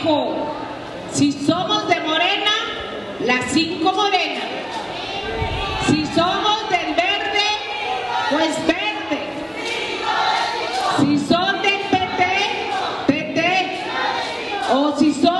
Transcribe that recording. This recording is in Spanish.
parejo. Si somos de Morena, las 5 Morena. Si somos del verde, pues verde. Si son del PT, PT. O si son